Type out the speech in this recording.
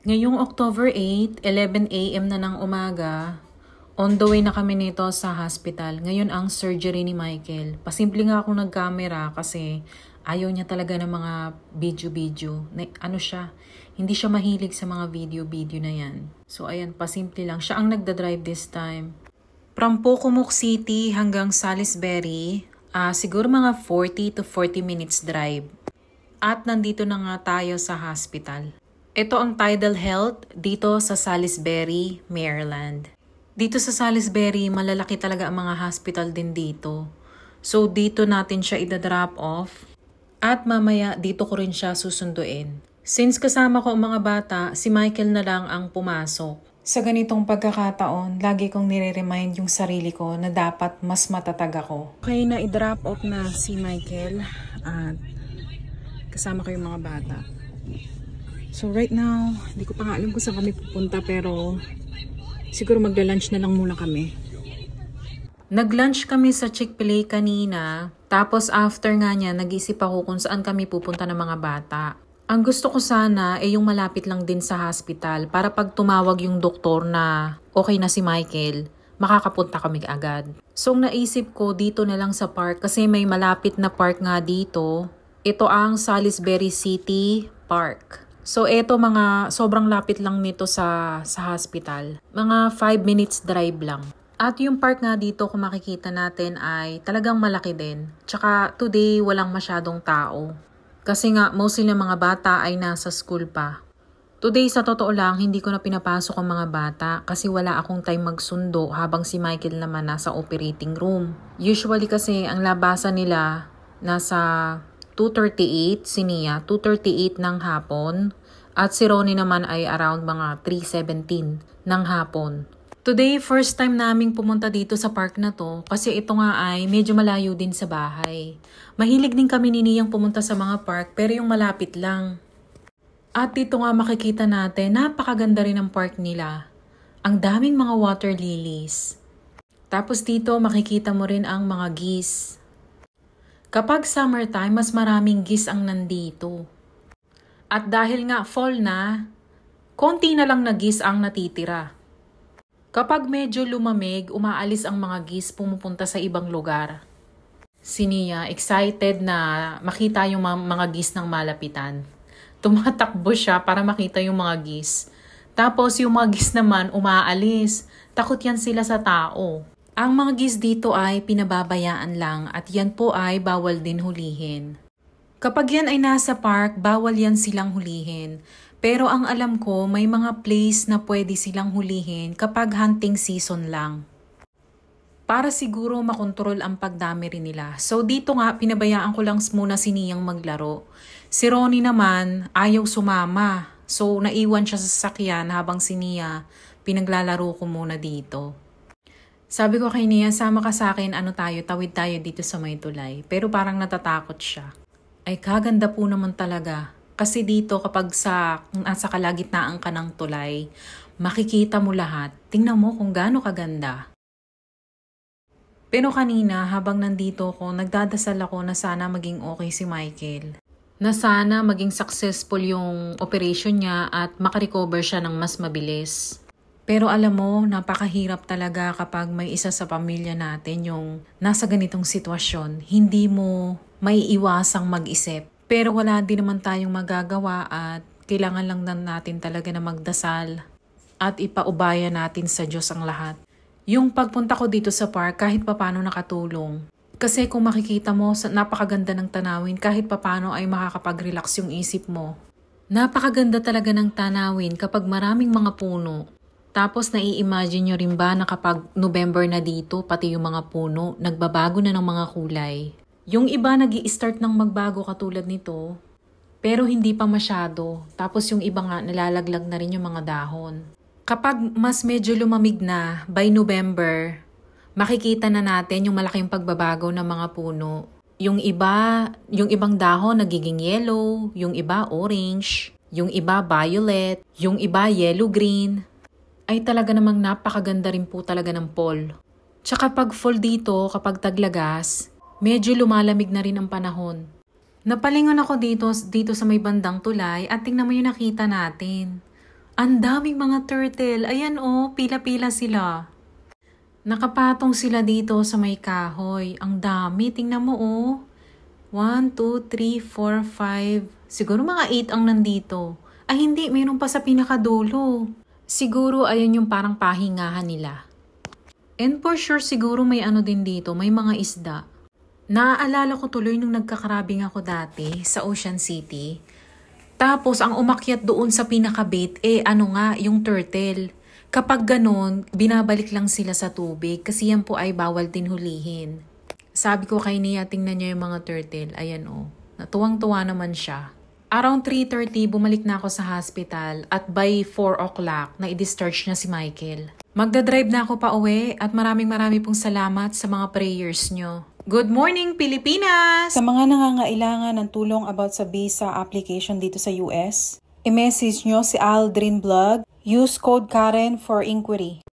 Ngayong October 8, 11 a.m. na ng umaga, on the way na kami nito sa hospital. Ngayon ang surgery ni Michael. Pasimple nga ako nag-camera kasi ayaw niya talaga ng mga video-video. Ano siya, hindi siya mahilig sa mga video-video na yan. So ayan, pasimple lang. Siya ang nagda-drive this time. From Pocomoke City hanggang Salisbury, siguro mga 40 to 40 minutes drive. At nandito na nga tayo sa hospital. Ito ang Tidal Health dito sa Salisbury, Maryland. Dito sa Salisbury, malalaki talaga ang mga hospital din dito. So dito natin siya ida-drop off at mamaya dito ko rin siya susunduin. Since kasama ko ang mga bata, si Michael na lang ang pumasok. Sa ganitong pagkakataon, lagi kong nire-remind yung sarili ko na dapat mas matatag ako. Okay na i-drop off na si Michael at kasama ko yung mga bata. So right now, hindi ko pa nga alam kung saan kami pupunta pero siguro magla-lunch na lang muna kami. Nag-lunch kami sa Chick-fil-A kanina, tapos after nga niya, nag-isip ako kung saan kami pupunta ng mga bata. Ang gusto ko sana ay yung malapit lang din sa hospital para pag tumawag yung doktor na okay na si Michael, makakapunta kami agad. So naisip ko dito na lang sa park kasi may malapit na park nga dito. Ito ang Salisbury City Park. So, eto mga sobrang lapit lang nito sa hospital. Mga 5 minutes drive lang. At yung park nga dito kung makikita natin ay talagang malaki din. Tsaka today walang masyadong tao. Kasi nga mostly ng mga bata ay nasa school pa. Today sa totoo lang hindi ko na pinapasok ang mga bata kasi wala akong time magsundo habang si Michael naman nasa operating room. Usually kasi ang labasan nila nasa 2:38, si Nia, 2:38 ng hapon. At si Ronnie naman ay around mga 3:17 ng hapon. Today, first time naming pumunta dito sa park na to kasi ito nga ay medyo malayo din sa bahay. Mahilig din kami ni Niyang pumunta sa mga park pero yung malapit lang. At dito nga makikita natin, napakaganda rin ang park nila. Ang daming mga water lilies. Tapos dito makikita mo rin ang mga geese. Kapag summertime, mas maraming geese ang nandito. At dahil nga fall na, konti na lang na geese ang natitira. Kapag medyo lumamig, umaalis ang mga geese pumupunta sa ibang lugar. Si Nia, excited na makita yung mga geese ng malapitan. Tumatakbo siya para makita yung mga geese. Tapos yung mga geese naman umaalis. Takot yan sila sa tao. Ang mga geese dito ay pinababayaan lang at yan po ay bawal din hulihin. Kapag yan ay nasa park, bawal yan silang hulihin. Pero ang alam ko, may mga place na pwede silang hulihin kapag hunting season lang. Para siguro makontrol ang pagdami rin nila. So dito nga, pinabayaan ko lang muna si Niyang maglaro. Si Ronnie naman, ayaw sumama. So naiwan siya sa sasakyan habang si Nia, pinaglalaro ko muna dito. Sabi ko kay Nia, sama ka sa akin, tawid tayo dito sa may tulay. Pero parang natatakot siya. Ay kaganda po naman talaga. Kasi dito kapag nasa kalagitnaan ka ng tulay, makikita mo lahat. Tingnan mo kung gaano kaganda. Pero kanina habang nandito ko, nagdadasal ako na sana maging okay si Michael. Na sana maging successful yung operation niya at makarecover siya ng mas mabilis. Pero alam mo, napakahirap talaga kapag may isa sa pamilya natin yung nasa ganitong sitwasyon. Hindi mo maiiwasang mag-isip. Pero wala din naman tayong magagawa at kailangan lang natin talaga na magdasal at ipaubaya natin sa Diyos ang lahat. Yung pagpunta ko dito sa park kahit papano nakatulong. Kasi kung makikita mo, napakaganda ng tanawin kahit papano ay makakapag-relax yung isip mo. Napakaganda talaga ng tanawin kapag maraming mga puno. Tapos nai-imagine nyo rin ba na kapag November na dito, pati yung mga puno, nagbabago na ng mga kulay. Yung iba nag-i-start ng magbago katulad nito, pero hindi pa masyado. Tapos yung iba nga nalalaglag na rin yung mga dahon. Kapag mas medyo lumamig na, by November, makikita na natin yung malaking pagbabago ng mga puno. Yung ibang dahon nagiging yellow, yung iba orange, yung iba violet, yung iba yellow-green. Ay talaga namang napakaganda rin po talaga ng fall. Tsaka pag fall dito, kapag taglagas, medyo lumalamig na rin ang panahon. Napalingon ako dito sa may bandang tulay at tingnan mo yung nakita natin. Ang daming mga turtle. Ayan oh, pila-pila sila. Nakapatong sila dito sa may kahoy. Ang dami, tingnan mo oh. 1, 2, 3, 4, 5. Siguro mga 8 ang nandito. Ay hindi, mayroon pa sa pinakadulo. Siguro ayan yung parang pahingahan nila. And for sure siguro may ano din dito, may mga isda. Naaalala ko tuloy nung nagkakarabing ako dati sa Ocean City. Tapos ang umakyat doon sa pinakabait, yung turtle. Kapag ganun, binabalik lang sila sa tubig kasi yan po ay bawal din hulihin. Sabi ko kay Nia, tingnan niya yung mga turtle. Ayan oh, natuwang-tuwa naman siya. Around 3:30, bumalik na ako sa hospital at by 4 o'clock, na-discharge na si Michael. Magdadrive na ako pa uwi at maraming pong salamat sa mga prayers nyo. Good morning, Pilipinas! Sa mga nangangailangan ng tulong about sa visa application dito sa US, i-message nyo si Aldrin Vlog. Use code Karen for inquiry.